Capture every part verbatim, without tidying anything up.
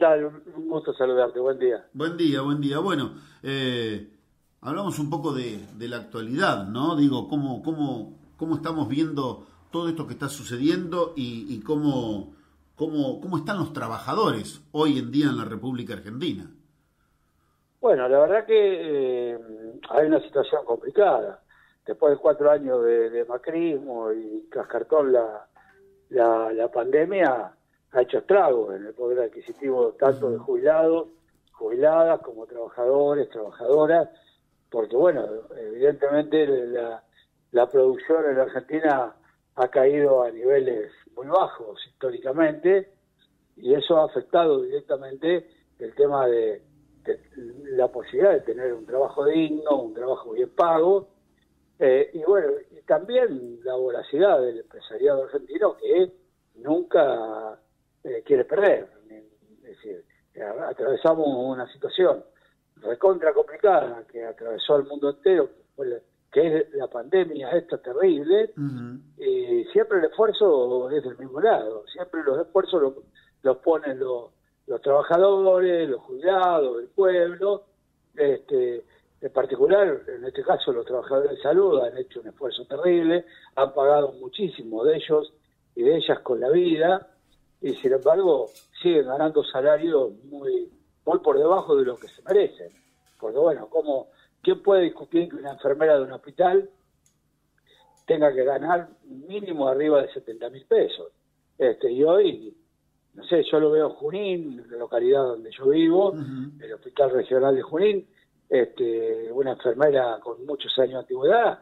tal? Un gusto saludarte, buen día. Buen día, buen día. Bueno, eh, hablamos un poco de, de la actualidad, ¿no? Digo, cómo, cómo, cómo estamos viendo todo esto que está sucediendo y, y cómo, cómo, cómo están los trabajadores hoy en día en la República Argentina. Bueno, la verdad que eh, hay una situación complicada. Después de cuatro años de, de macrismo y cascartón, la, la, la pandemia ha hecho estragos en el poder adquisitivo tanto de jubilados, jubiladas como trabajadores, trabajadoras, porque bueno, evidentemente la, la producción en la Argentina ha caído a niveles muy bajos históricamente y eso ha afectado directamente el tema de, de la posibilidad de tener un trabajo digno, un trabajo bien pago, eh, y bueno, y también la voracidad del empresariado argentino que nunca eh, quiere perder. Es decir, atravesamos una situación recontra complicada que atravesó al mundo entero, que es la pandemia esta terrible, uh-huh. Y siempre el esfuerzo es del mismo lado, siempre los esfuerzos los, los ponen los, los trabajadores, los jubilados, el pueblo, este, en particular, en este caso los trabajadores de salud han hecho un esfuerzo terrible, han pagado muchísimo de ellos y de ellas con la vida, y sin embargo siguen ganando salarios muy, muy por debajo de lo que se merecen. Porque bueno, ¿cómo, ¿quién puede discutir que una enfermera de un hospital tenga que ganar mínimo arriba de setenta mil pesos? Este, y hoy, no sé, yo lo veo en Junín, la localidad donde yo vivo, uh-huh. El Hospital Regional de Junín, este, una enfermera con muchos años de antigüedad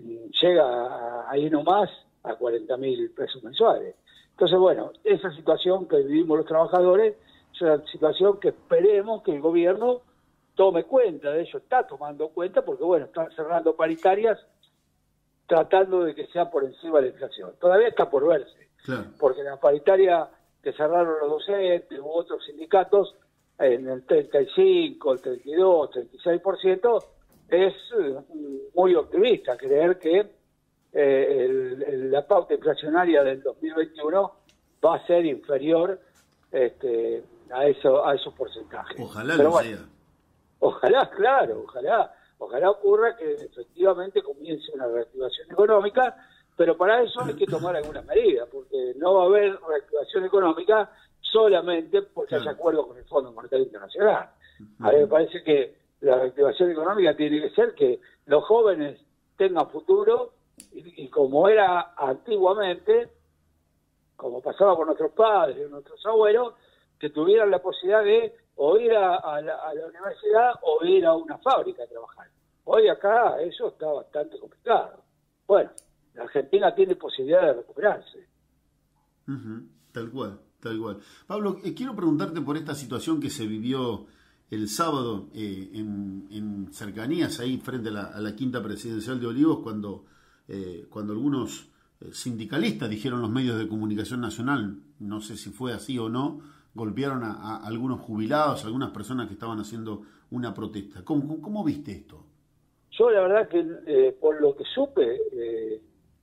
llega ahí nomás a cuarenta mil pesos mensuales. Entonces, bueno, esa situación que vivimos los trabajadores es una situación que esperemos que el gobierno tome cuenta de ello, está tomando cuenta, porque bueno, están cerrando paritarias tratando de que sea por encima de la inflación. Todavía está por verse, claro. Porque la paritaria que cerraron los docentes u otros sindicatos en el treinta y cinco, el treinta y dos, treinta y seis por ciento, es muy optimista creer que eh, el, el, la pauta inflacionaria del dos mil veintiuno va a ser inferior este, a, eso, a esos porcentajes. Ojalá Pero lo bueno, sea. Ojalá, claro, ojalá. Ojalá ocurra que efectivamente comience una reactivación económica, pero para eso hay que tomar algunas medidas, porque no va a haber reactivación económica solamente porque claro. haya acuerdo con el Fondo Monetario Internacional. A mí me parece que la reactivación económica tiene que ser que los jóvenes tengan futuro y, y como era antiguamente, como pasaba con nuestros padres, nuestros abuelos, que tuvieran la posibilidad de o ir a, a, la, a la universidad o ir a una fábrica a trabajar. Hoy acá eso está bastante complicado. Bueno, la Argentina tiene posibilidad de recuperarse. Uh-huh. Tal cual, tal cual. Pablo, eh, quiero preguntarte por esta situación que se vivió el sábado eh, en, en cercanías ahí frente a la, a la Quinta Presidencial de Olivos, cuando, eh, cuando algunos eh, sindicalistas, dijeron los medios de comunicación nacional, no sé si fue así o no, golpearon a, a algunos jubilados, a algunas personas que estaban haciendo una protesta. ¿Cómo, cómo, cómo viste esto? Yo la verdad que eh, por lo que supe, eh,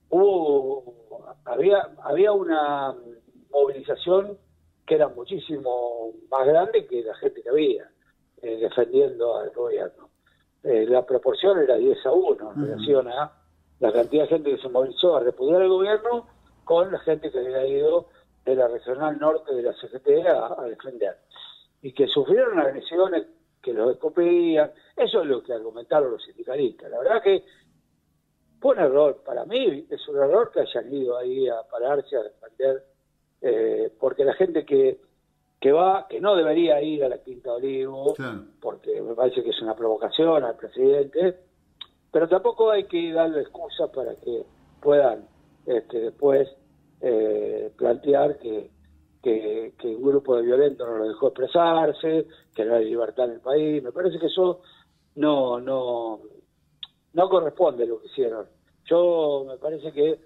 hubo había había una movilización que era muchísimo más grande que la gente que había eh, defendiendo al gobierno. Eh, la proporción era diez a uno en uh-huh. relación a la cantidad de gente que se movilizó a repudiar al gobierno con la gente que había ido de la regional norte de la C G T a, a defender. Y que sufrieron agresiones que los escopían. Eso es lo que argumentaron los sindicalistas. La verdad que fue un error. Para mí es un error que hayan ido ahí a pararse a defender, eh, porque la gente que, que va, que no debería ir a la Quinta Olivo, claro. Porque me parece que es una provocación al presidente, pero tampoco hay que darle excusas para que puedan este, después eh, plantear que Que, que un grupo de violentos no lo dejó expresarse, que no hay libertad en el país. Me parece que eso no no no corresponde lo que hicieron. Yo me parece que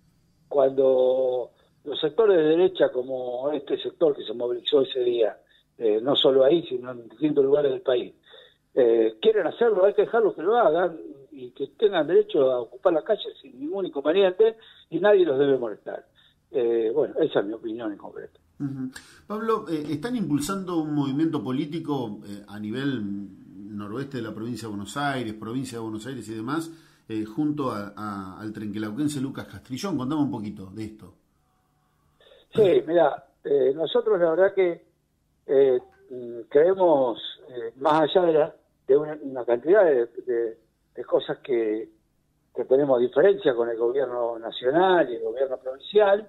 cuando los sectores de derecha, como este sector que se movilizó ese día, eh, no solo ahí, sino en distintos lugares del país, eh, quieren hacerlo, hay que dejarlos que lo hagan y que tengan derecho a ocupar las calles sin ningún inconveniente y nadie los debe molestar. Eh, bueno, esa es mi opinión en concreto. Uh-huh. Pablo, eh, están impulsando un movimiento político eh, a nivel noroeste de la provincia de Buenos Aires, provincia de Buenos Aires y demás, eh, junto a, a, al trenquelauquense Lucas Castrillón. Contame un poquito de esto. Sí, mira, eh, nosotros la verdad que eh, creemos, eh, más allá de, la, de una, una cantidad de, de, de cosas que, que tenemos diferencia con el gobierno nacional y el gobierno provincial,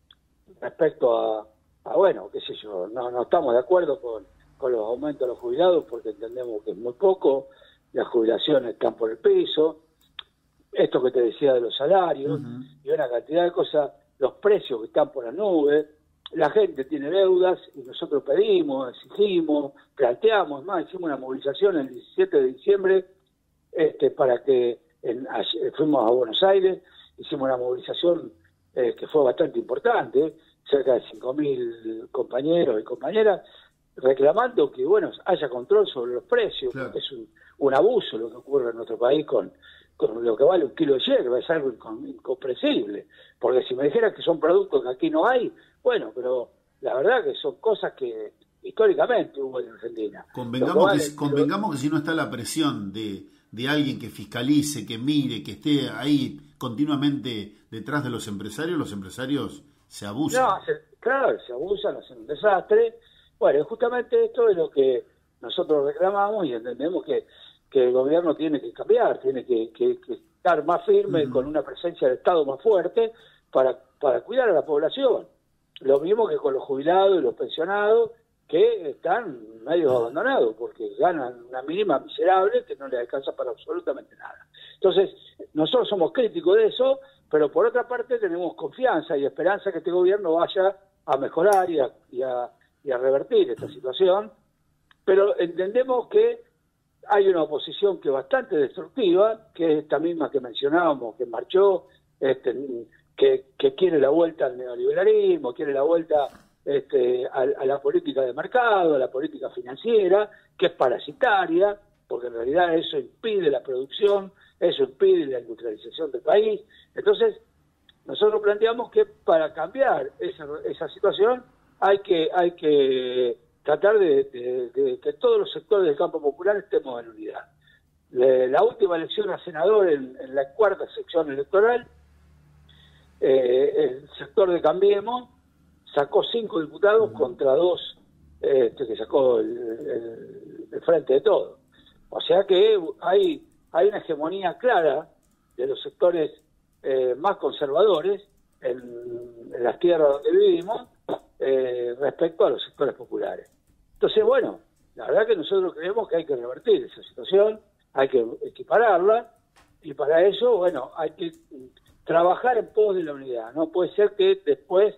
respecto a, a bueno, qué sé yo, no, no estamos de acuerdo con, con los aumentos de los jubilados porque entendemos que es muy poco, las jubilaciones están por el piso, esto que te decía de los salarios, uh-huh. y una cantidad de cosas, los precios que están por las nubes, la gente tiene deudas y nosotros pedimos, exigimos, planteamos, más, hicimos una movilización el diecisiete de diciembre este, para que en, fuimos a Buenos Aires, hicimos una movilización eh, que fue bastante importante, cerca de cinco mil compañeros y compañeras, reclamando que bueno haya control sobre los precios, claro. Porque es un, un abuso lo que ocurre en nuestro país con, con lo que vale un kilo de hierba, es algo incomprensible, porque si me dijeras que son productos que aquí no hay, bueno, pero la verdad que son cosas que históricamente hubo en Argentina. Convengamos, que, vale, que, convengamos que si no está la presión de, de alguien que fiscalice, que mire, que esté ahí continuamente detrás de los empresarios, los empresarios se abusan. No, se, claro, se abusan, hacen un desastre. Bueno, justamente esto es lo que nosotros reclamamos y entendemos que, que el gobierno tiene que cambiar, tiene que, que, que estar más firme, uh-huh. con una presencia del Estado más fuerte para, para cuidar a la población. Lo mismo que con los jubilados y los pensionados que están medio abandonados porque ganan una mínima miserable que no les alcanza para absolutamente nada. Entonces, nosotros somos críticos de eso, pero por otra parte tenemos confianza y esperanza que este gobierno vaya a mejorar y a, y a, y a revertir esta situación, pero entendemos que hay una oposición que es bastante destructiva, que es esta misma que mencionábamos, que marchó, este, que, que quiere la vuelta al neoliberalismo, quiere la vuelta este, a, a la política de mercado, a la política financiera, que es parasitaria, porque en realidad eso impide la producción, eso impide la industrialización del país. Entonces, nosotros planteamos que para cambiar esa, esa situación hay que hay que tratar de, de, de que todos los sectores del campo popular estemos en unidad. Le, la última elección a senador en, en la cuarta sección electoral, eh, el sector de Cambiemos sacó cinco diputados uh-huh. contra dos este, que sacó el, el, el Frente de Todos. O sea que hay, hay una hegemonía clara de los sectores eh, más conservadores en, en las tierras donde vivimos eh, respecto a los sectores populares. Entonces, bueno, la verdad que nosotros creemos que hay que revertir esa situación, hay que equipararla, y para eso, bueno, hay que trabajar en pos de la unidad. No puede ser que después,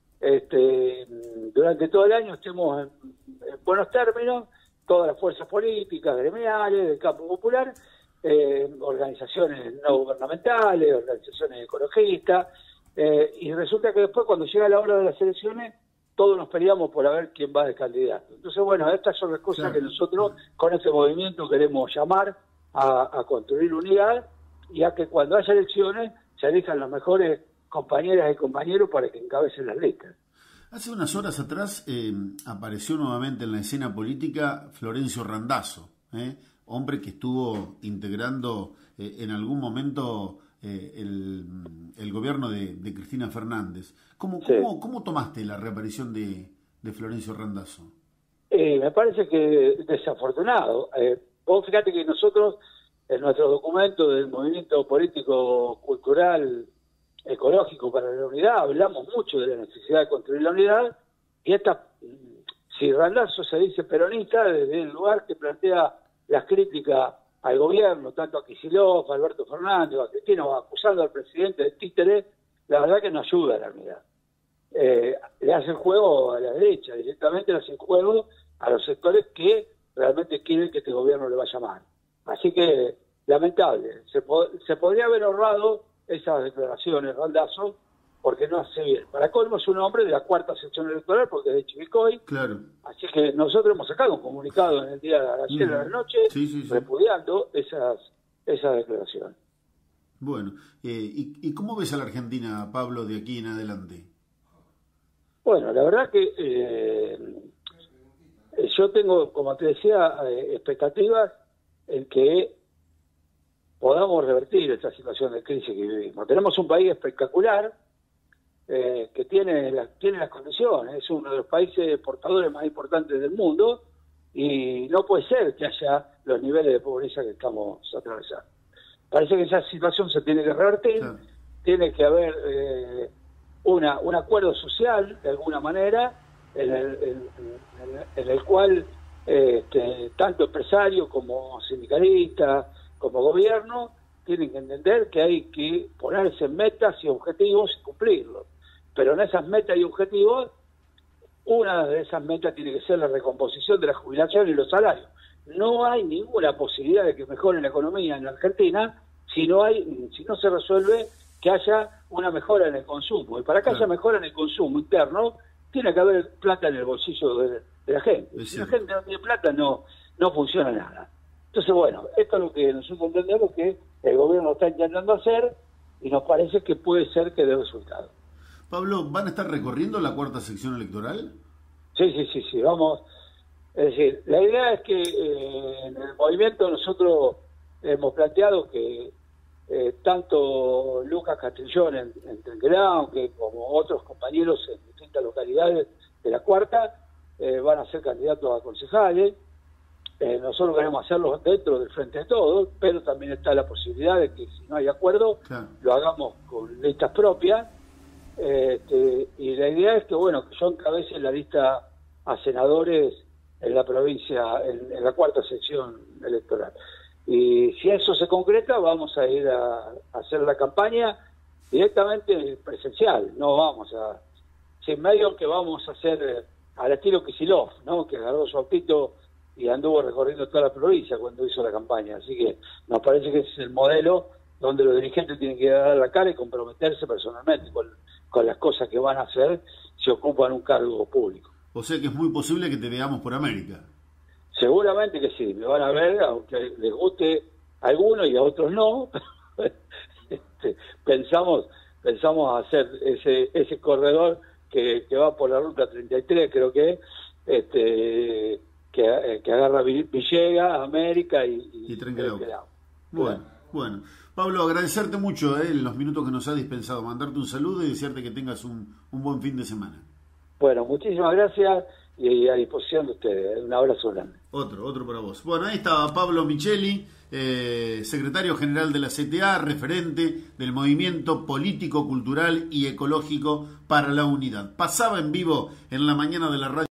este, durante todo el año estemos en, en buenos términos, todas las fuerzas políticas, gremiales, del campo popular, eh, organizaciones no gubernamentales, organizaciones ecologistas, eh, y resulta que después cuando llega la hora de las elecciones, todos nos peleamos por a ver quién va de candidato. Entonces, bueno, estas son las cosas claro. que nosotros con este movimiento queremos llamar a, a construir unidad y a que cuando haya elecciones se elijan los mejores compañeras y compañeros para que encabecen las listas. Hace unas horas atrás eh, apareció nuevamente en la escena política Florencio Randazzo, ¿eh? hombre que estuvo integrando eh, en algún momento eh, el, el gobierno de, de Cristina Fernández. ¿Cómo, sí. cómo, ¿Cómo tomaste la reaparición de, de Florencio Randazzo? Eh, me parece que desafortunado. Eh, vos fíjate que nosotros, en nuestro documento del Movimiento Político Cultural Ecológico para la Unidad, hablamos mucho de la necesidad de construir la unidad, y esta, si Randazzo se dice peronista, desde el lugar que plantea las críticas al gobierno, tanto a Kicillof, a Alberto Fernández, a Cristina, acusando al presidente de títere, la verdad que no ayuda a la unidad. Eh, le hace el juego a la derecha, directamente le hace el juego a los sectores que realmente quieren que este gobierno le vaya mal. Así que, lamentable, se, po se podría haber ahorrado esas declaraciones, Randazzo, porque no hace bien. Para colmo es un hombre de la cuarta sección electoral, porque es de Chivilcoy. Claro. Así que nosotros hemos sacado un comunicado en el día de ayer a la noche, sí, sí, sí. repudiando esas, esas declaraciones. Bueno, eh, ¿y, ¿y cómo ves a la Argentina, Pablo, de aquí en adelante? Bueno, la verdad que eh, yo tengo, como te decía, eh, expectativas en que podamos revertir esta situación de crisis que vivimos. Tenemos un país espectacular eh, que tiene, la, tiene las condiciones, es uno de los países exportadores más importantes del mundo y no puede ser que haya los niveles de pobreza que estamos atravesando. Parece que esa situación se tiene que revertir, claro. Tiene que haber eh, una, un acuerdo social, de alguna manera, en el, en, en, en el cual eh, este, tanto empresarios como sindicalistas, como gobierno, tienen que entender que hay que ponerse metas y objetivos y cumplirlos. Pero en esas metas y objetivos, una de esas metas tiene que ser la recomposición de la jubilación y los salarios. No hay ninguna posibilidad de que mejore la economía en la Argentina si no hay, si no se resuelve que haya una mejora en el consumo. Y para que haya mejora en el consumo interno, tiene que haber plata en el bolsillo de, de la gente. Si la gente no tiene plata, no, no funciona nada. Entonces, bueno, esto es lo que nosotros entendemos que el gobierno está intentando hacer y nos parece que puede ser que dé resultado. Pablo, ¿van a estar recorriendo la cuarta sección electoral? Sí, sí, sí, sí, vamos. Es decir, la idea es que eh, en el movimiento nosotros hemos planteado que eh, tanto Lucas Castrillón en, en Trenquelao, que como otros compañeros en distintas localidades de la cuarta, eh, van a ser candidatos a concejales. Eh, nosotros queremos hacerlo dentro del Frente de Todos, pero también está la posibilidad de que si no hay acuerdo, claro, lo hagamos con listas propias. Eh, este, y la idea es que, bueno, que yo encabece la lista a senadores en la provincia, en, en la cuarta sección electoral. Y si eso se concreta, vamos a ir a, a hacer la campaña directamente presencial. No vamos a... Sin medio que vamos a hacer eh, al estilo Kicillof, ¿no? Que agarró su autito y anduvo recorriendo toda la provincia cuando hizo la campaña. Así que nos parece que ese es el modelo donde los dirigentes tienen que dar la cara y comprometerse personalmente con, con las cosas que van a hacer si ocupan un cargo público. O sea que es muy posible que te veamos por América. Seguramente que sí, me van a ver, aunque les guste a algunos y a otros no. este, pensamos pensamos hacer ese ese corredor que, que va por la ruta treinta y tres, creo que este que, que agarra Villegas, América y, y, y Trenquelao. Bueno, bueno. Pablo, agradecerte mucho eh, los minutos que nos has dispensado, mandarte un saludo y desearte que tengas un, un buen fin de semana. Bueno, muchísimas gracias y a disposición de ustedes. Un abrazo grande. Otro, otro para vos. Bueno, ahí estaba Pablo Micheli, eh, secretario general de la C T A, referente del movimiento político, cultural y ecológico para la unidad. Pasaba en vivo en la mañana de la radio.